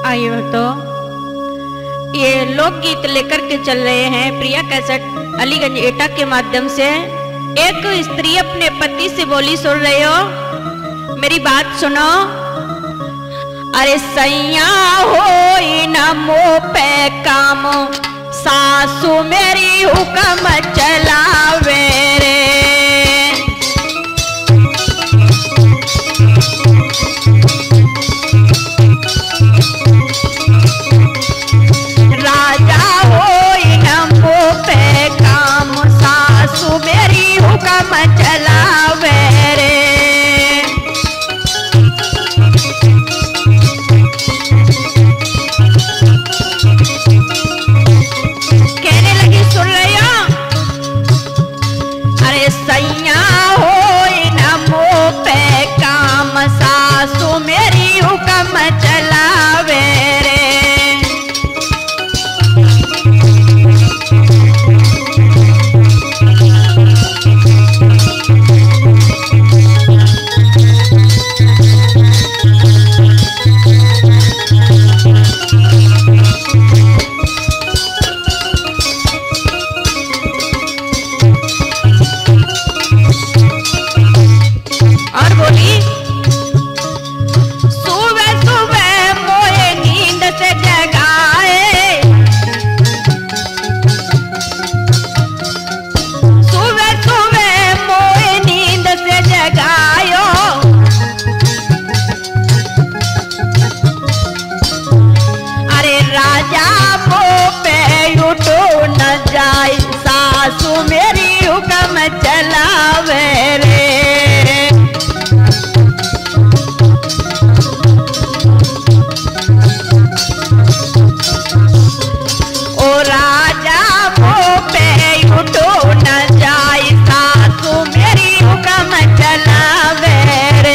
आइए तो ये लोकगीत लेकर के चल रहे हैं प्रिया कैसेट अलीगंज एटा के माध्यम से। एक स्त्री अपने पति से बोली, सुन रहे हो मेरी बात सुनो। अरे सैया हो न मो पे काम, सासू मेरी हुक्म चलावे रे। राजा हो न मो पे काम, सासू मेरी हुक्म चलावे रे। सैया हो न मो पे काम, सासू मेरी हुक्म चलावे रे। और बोली, सुबह सुबह मोए नींद से जगाए, सुबह सुबह मोए नींद से जगायो। अरे राजा मो पे उठो न जाए, सासू मेरी हुक्म चलावे रे। राजा मो पे उठो न जाए, सासू मेरी हुक्म चलावे रे।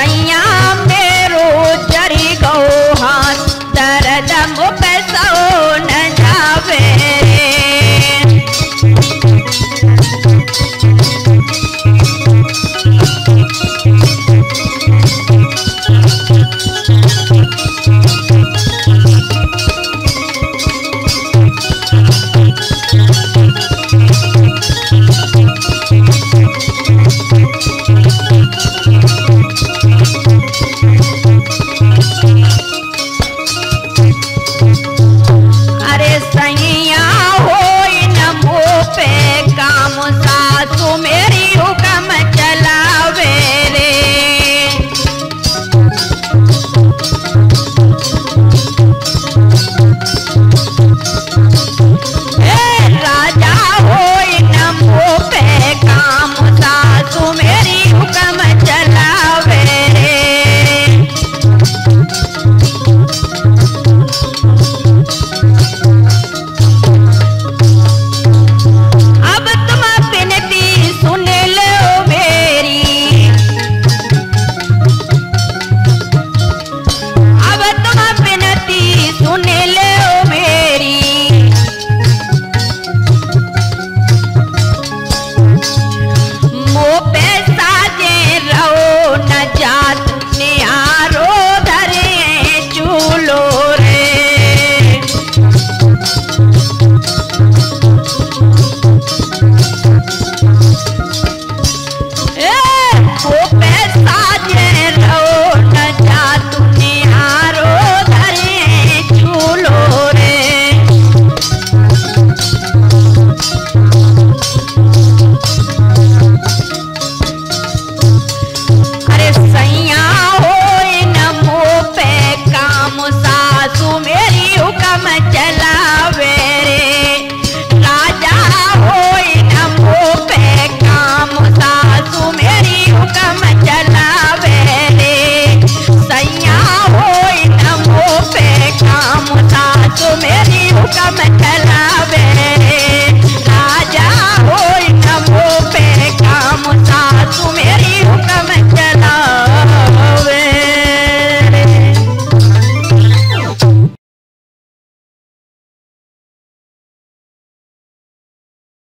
सैया